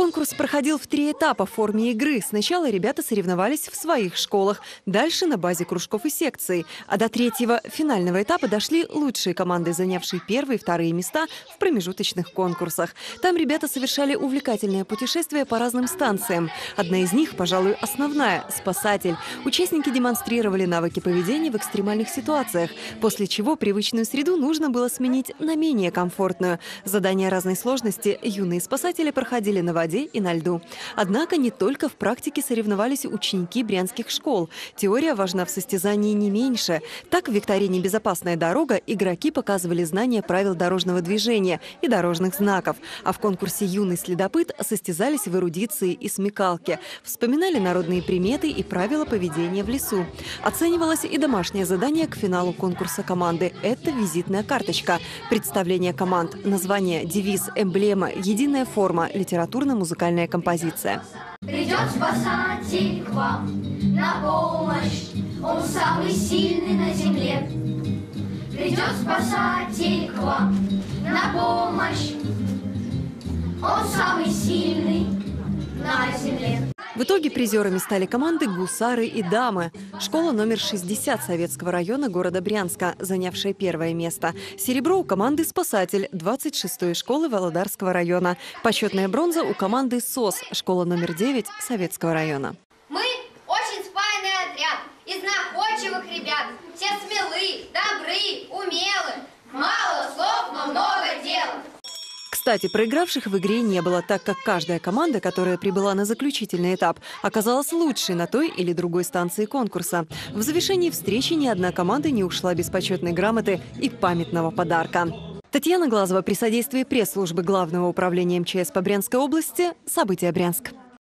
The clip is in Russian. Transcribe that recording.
Конкурс проходил в 3 этапа в форме игры. Сначала ребята соревновались в своих школах, дальше на базе кружков и секций. А до 3-го финального этапа дошли лучшие команды, занявшие 1-е и 2-е места в промежуточных конкурсах. Там ребята совершали увлекательное путешествие по разным станциям. Одна из них, пожалуй, основная – «Спасатель». Участники демонстрировали навыки поведения в экстремальных ситуациях, после чего привычную среду нужно было сменить на менее комфортную. Задания разной сложности юные спасатели проходили на воде и на льду. Однако не только в практике соревновались ученики брянских школ. Теория важна в состязании не меньше. Так, в викторине «Безопасная дорога» игроки показывали знания правил дорожного движения и дорожных знаков. А в конкурсе «Юный следопыт» состязались в эрудиции и смекалке. Вспоминали народные приметы и правила поведения в лесу. Оценивалось и домашнее задание к финалу конкурса команды. Это визитная карточка. Представление команд, название, девиз, эмблема, единая форма, литературно-музыкальная композиция. Придет спасатель к вам на помощь, он самый сильный на земле. Придет спасатель к вам на помощь, он самый сильный на земле. В итоге призерами стали команды «Гусары» и «Дамы». Школа номер 60 Советского района города Брянска, занявшая 1-е место. Серебро у команды «Спасатель» 26-й школы Володарского района. Почетная бронза у команды «СОС» школа номер 9 Советского района. Мы очень спаянный отряд из находчивых ребят. Все смелы, добры, умелы. Мало слов, но много дел. Кстати, проигравших в игре не было, так как каждая команда, которая прибыла на заключительный этап, оказалась лучшей на той или другой станции конкурса. В завершении встречи ни одна команда не ушла без почетной грамоты и памятного подарка. Татьяна Глазова при содействии пресс-службы Главного управления МЧС по Брянской области. События Брянск.